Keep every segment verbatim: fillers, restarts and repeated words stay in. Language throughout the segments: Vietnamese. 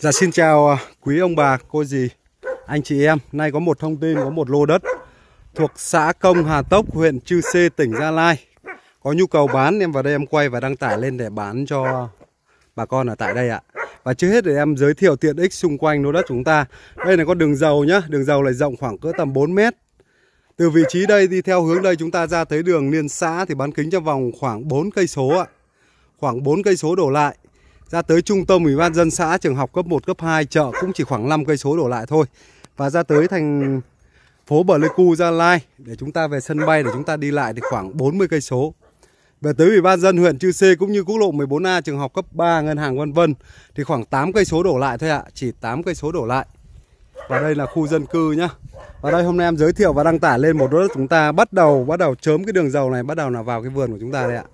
Dạ xin chào quý ông bà, cô dì, anh chị em. Nay có một thông tin, có một lô đất thuộc xã Công Hà Tốc, huyện Chư Sê, tỉnh Gia Lai có nhu cầu bán. Em vào đây em quay và đăng tải lên để bán cho bà con ở tại đây ạ. Và trước hết để em giới thiệu tiện ích xung quanh lô đất chúng ta. Đây là con đường dầu nhá, đường dầu lại rộng khoảng cỡ tầm bốn mét. Từ vị trí đây đi theo hướng đây chúng ta ra tới đường liên xã thì bán kính trong vòng khoảng bốn cây số ạ. Khoảng bốn cây số đổ lại. Ra tới trung tâm ủy ban dân xã, trường học cấp một, cấp hai, chợ cũng chỉ khoảng năm cây số đổ lại thôi. Và ra tới thành phố Pleiku, Gia Lai để chúng ta về sân bay để chúng ta đi lại thì khoảng bốn mươi cây số. Về tới ủy ban dân huyện Chư Sê cũng như quốc lộ mười bốn A, trường học cấp ba, ngân hàng vân vân thì khoảng tám cây số đổ lại thôi ạ, chỉ tám cây số đổ lại. Và đây là khu dân cư nhá. Và đây hôm nay em giới thiệu và đăng tải lên một lô đất chúng ta bắt đầu bắt đầu chớm cái đường dầu này, bắt đầu là vào cái vườn của chúng ta đây ạ.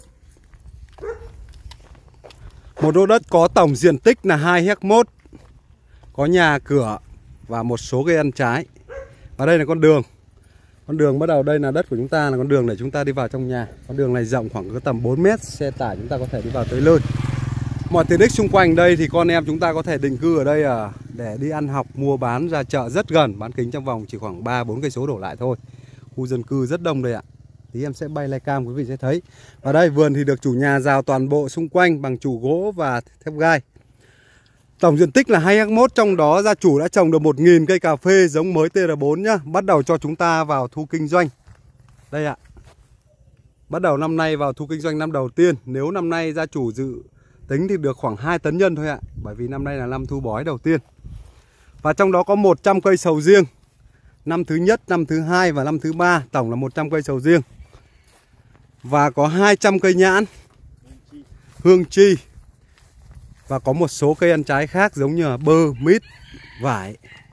Một lô đất có tổng diện tích là hai héc mốt, có nhà cửa và một số cây ăn trái. Và đây là con đường. Con đường bắt đầu đây là đất của chúng ta, là con đường để chúng ta đi vào trong nhà. Con đường này rộng khoảng có tầm bốn mét, xe tải chúng ta có thể đi vào tới nơi. Mọi tiện ích xung quanh đây thì con em chúng ta có thể định cư ở đây à, để đi ăn học, mua bán, ra chợ rất gần, bán kính trong vòng chỉ khoảng ba bốn cây số đổ lại thôi. Khu dân cư rất đông đây ạ. Tí em sẽ bay lai cam quý vị sẽ thấy. Và đây vườn thì được chủ nhà rào toàn bộ xung quanh bằng trụ gỗ và thép gai. Tổng diện tích là hai héc mốt, trong đó gia chủ đã trồng được một nghìn cây cà phê giống mới T R bốn nhá. Bắt đầu cho chúng ta vào thu kinh doanh. Đây ạ. Bắt đầu năm nay vào thu kinh doanh năm đầu tiên. Nếu năm nay gia chủ dự tính thì được khoảng hai tấn nhân thôi ạ. Bởi vì năm nay là năm thu bói đầu tiên. Và trong đó có một trăm cây sầu riêng. Năm thứ nhất, năm thứ hai và năm thứ ba, tổng là một trăm cây sầu riêng. Và có hai trăm cây nhãn, hương chi. Và có một số cây ăn trái khác giống như là bơ, mít, vải.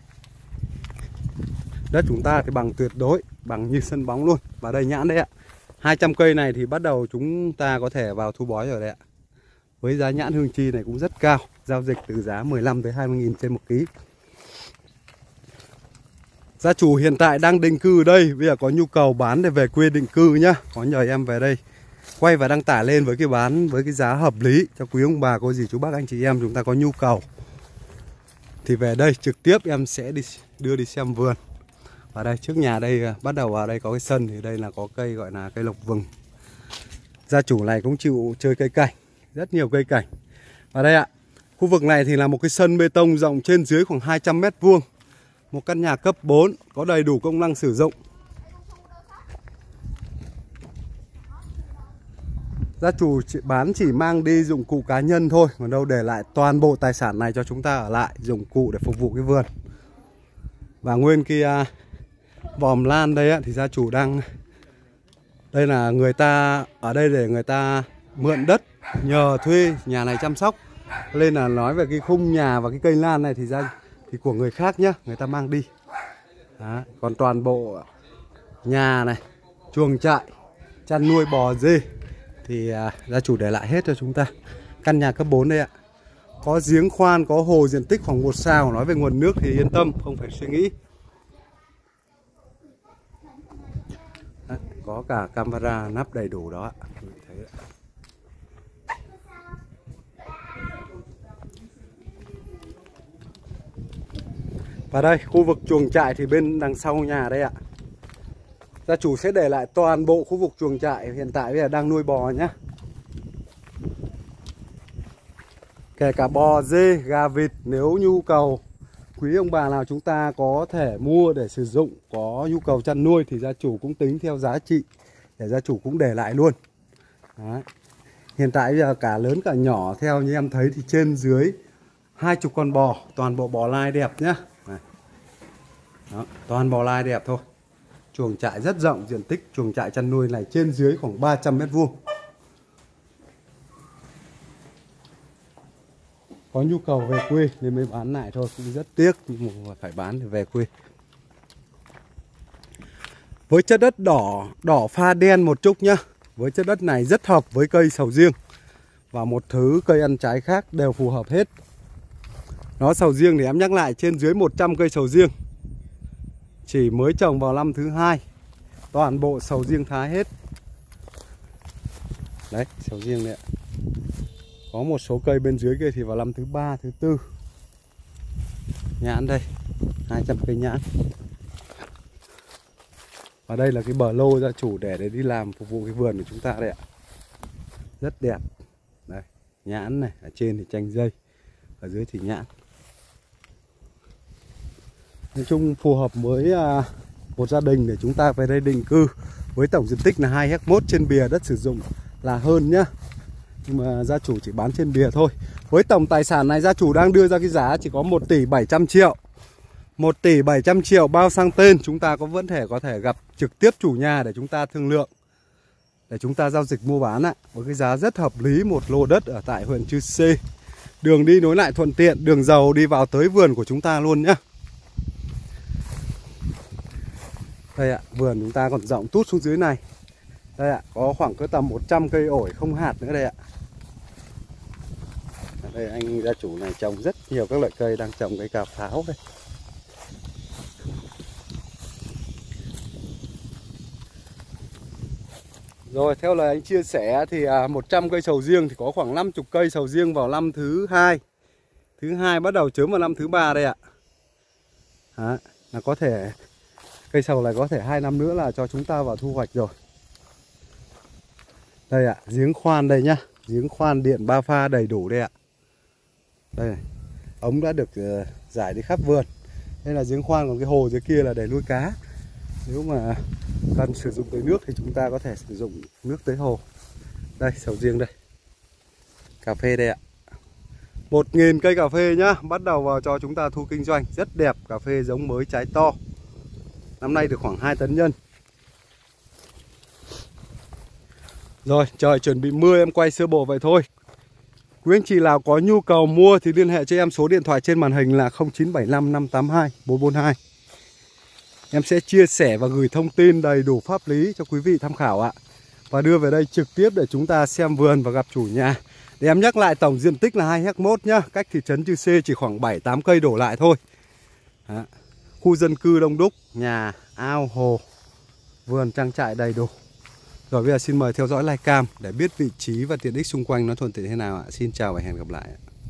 Đất chúng ta thì bằng tuyệt đối, bằng như sân bóng luôn. Và đây nhãn đấy ạ. hai trăm cây này thì bắt đầu chúng ta có thể vào thu bói rồi đấy ạ. Với giá nhãn hương chi này cũng rất cao, giao dịch từ giá mười lăm tới hai mươi nghìn trên một ký. Gia chủ hiện tại đang định cư ở đây, bây giờ có nhu cầu bán để về quê định cư nhá. Có nhờ em về đây quay và đăng tải lên với cái bán với cái giá hợp lý cho quý ông bà, cô dì, chú bác, anh chị em chúng ta có nhu cầu. Thì về đây trực tiếp em sẽ đi đưa đi xem vườn. Và đây trước nhà đây bắt đầu vào đây có cái sân, thì đây là có cây gọi là cây lộc vừng. Gia chủ này cũng chịu chơi cây cảnh, rất nhiều cây cảnh. Và đây ạ, khu vực này thì là một cái sân bê tông rộng trên dưới khoảng hai trăm mét vuông. Một căn nhà cấp bốn có đầy đủ công năng sử dụng. Gia chủ bán chỉ mang đi dụng cụ cá nhân thôi, còn đâu để lại toàn bộ tài sản này cho chúng ta ở lại, dụng cụ để phục vụ cái vườn. Và nguyên kia vòm lan đây á, thì gia chủ đang, đây là người ta ở đây để người ta mượn đất nhờ thuê nhà này chăm sóc. Nên là nói về cái khung nhà và cái cây lan này thì ra thì của người khác nhá, người ta mang đi. Đó. Còn toàn bộ nhà này, chuồng trại, chăn nuôi bò dê thì à, gia chủ để lại hết cho chúng ta. Căn nhà cấp bốn đây ạ. Có giếng khoan, có hồ diện tích khoảng một sào. Nói về nguồn nước thì yên tâm, không phải suy nghĩ. Đấy, có cả camera nắp đầy đủ đó ạ. Thấy đấy. Và đây, khu vực chuồng trại thì bên đằng sau nhà đây ạ. Gia chủ sẽ để lại toàn bộ khu vực chuồng trại. Hiện tại bây giờ đang nuôi bò nhá. Kể cả bò, dê, gà, vịt. Nếu nhu cầu quý ông bà nào chúng ta có thể mua để sử dụng, có nhu cầu chăn nuôi thì gia chủ cũng tính theo giá trị để gia chủ cũng để lại luôn. Đấy. Hiện tại bây giờ cả lớn cả nhỏ theo như em thấy thì trên dưới hai chục con bò. Toàn bộ bò lai đẹp nhá. Này. Đó, toàn bò lai đẹp thôi. Chuồng trại rất rộng, diện tích chuồng trại chăn nuôi này trên dưới khoảng ba trăm mét vuông. Có nhu cầu về quê nên mới bán lại thôi, cũng rất tiếc nhưng mà phải bán để về quê. Với chất đất đỏ, đỏ pha đen một chút nhá. Với chất đất này rất hợp với cây sầu riêng và một thứ cây ăn trái khác đều phù hợp hết. Nó sầu riêng thì em nhắc lại trên dưới một trăm cây sầu riêng. Chỉ mới trồng vào năm thứ hai. Toàn bộ sầu riêng Thái hết. Đấy, sầu riêng đấy ạ. Có một số cây bên dưới kia thì vào năm thứ ba, thứ tư. Nhãn đây, hai trăm cây nhãn. Và đây là cái bờ lô gia chủ để để đi làm phục vụ cái vườn của chúng ta đây ạ. Rất đẹp. Đây, nhãn này, ở trên thì chanh dây, ở dưới thì nhãn. Nói chung phù hợp với à, một gia đình để chúng ta về đây định cư. Với tổng diện tích là hai héc mốt, trên bìa đất sử dụng là hơn nhá. Nhưng mà gia chủ chỉ bán trên bìa thôi. Với tổng tài sản này gia chủ đang đưa ra cái giá chỉ có một tỷ bảy trăm triệu. một tỷ bảy trăm triệu bao sang tên. Chúng ta có vẫn thể có thể gặp trực tiếp chủ nhà để chúng ta thương lượng, để chúng ta giao dịch mua bán ạ. Với cái giá rất hợp lý, một lô đất ở tại huyện Chư Sê. Đường đi nối lại thuận tiện, đường dầu đi vào tới vườn của chúng ta luôn nhá. Đây ạ, vườn chúng ta còn rộng tút xuống dưới này. Đây ạ, có khoảng cỡ tầm một trăm cây ổi không hạt nữa đây ạ. Ở đây anh gia chủ này trồng rất nhiều các loại cây, đang trồng cây cà pháo đây. Rồi, theo lời anh chia sẻ thì một trăm cây sầu riêng thì có khoảng năm mươi cây sầu riêng vào năm thứ hai. Thứ hai bắt đầu chớm vào năm thứ ba đây ạ. Đó, là có thể cây sầu này có thể hai năm nữa là cho chúng ta vào thu hoạch rồi. Đây ạ, giếng khoan đây nhá, giếng khoan điện ba pha đầy đủ đây ạ. Đây này, ống đã được uh, giải đi khắp vườn. Đây là giếng khoan, còn cái hồ dưới kia là để nuôi cá. Nếu mà cần sử dụng tới nước thì chúng ta có thể sử dụng nước tới hồ. Đây, sầu riêng đây. Cà phê đây ạ. Một nghìn cây cà phê nhá, bắt đầu vào cho chúng ta thu kinh doanh. Rất đẹp, cà phê giống mới, trái to. Năm nay được khoảng hai tấn nhân. Rồi, trời chuẩn bị mưa, em quay sơ bộ vậy thôi. Quý anh chị nào có nhu cầu mua thì liên hệ cho em, số điện thoại trên màn hình là không chín bảy năm năm tám hai bốn bốn hai. Em sẽ chia sẻ và gửi thông tin đầy đủ pháp lý cho quý vị tham khảo ạ. Và đưa về đây trực tiếp để chúng ta xem vườn và gặp chủ nhà. Để em nhắc lại, tổng diện tích là hai héc mốt nhá. Cách thị trấn Chư Sê chỉ khoảng bảy tám cây đổ lại thôi. Đó. Khu dân cư đông đúc, nhà, ao, hồ, vườn, trang trại đầy đủ. Rồi bây giờ xin mời theo dõi livecam để biết vị trí và tiện ích xung quanh nó thuận tiện thế nào ạ. Xin chào và hẹn gặp lại ạ.